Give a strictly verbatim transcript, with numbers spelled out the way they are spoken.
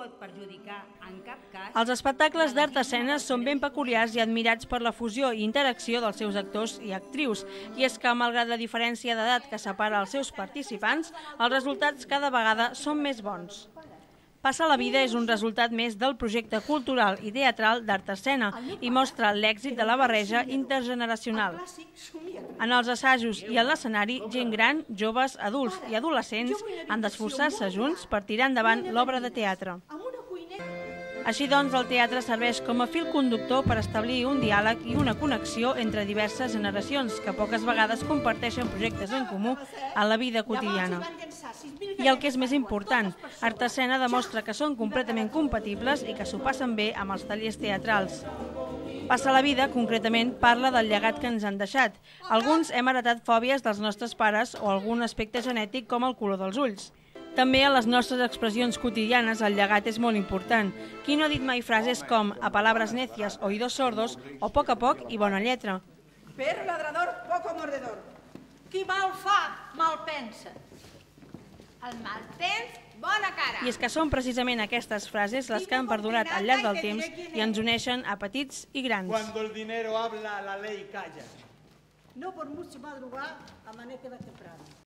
pot perjudicar en cap cas... Els espectacles d'art escena són ben peculiars i admirats per la fusió i interacció dels seus actors i actrius. I és que, malgrat la diferència d'edat que separa els seus participants, els resultats cada vegada són més bons. Passa la vida és un resultat més del projecte cultural i teatral d'art escena i mostra l'èxit de la barreja intergeneracional. En els assajos i a l'escenari, gent gran, joves, adults i adolescents han d'esforçar-se junts per tirar endavant l'obra de teatre. Així doncs, el teatre serveix com a fil conductor per establir un diàleg i una connexió entre diverses generacions que poques vegades comparteixen projectes en comú en la vida quotidiana. I el que és més important, Art Escena demostra que són completament compatibles i que s'ho passen bé amb els tallers teatrals. Passa la vida, concretament, parla del llegat que ens han deixat. Alguns hem heretat fòbies dels nostres pares o algun aspecte genètic com el color dels ulls. També a les nostres expressions quotidianes el llegat és molt important. Qui no ha dit mai frases com a palabras necias, oídos sordos o poc a poc i bona lletra? Perro ladrador, poco mordedor. Qui mal fa, mal pensa. El mal temps, bona cara. I és que són precisament aquestes frases les que han perdurat al llarg del temps i ens uneixen a petits i grans. Cuando el dinero habla, la ley calla. No por mucho madrugar, amanece temprano.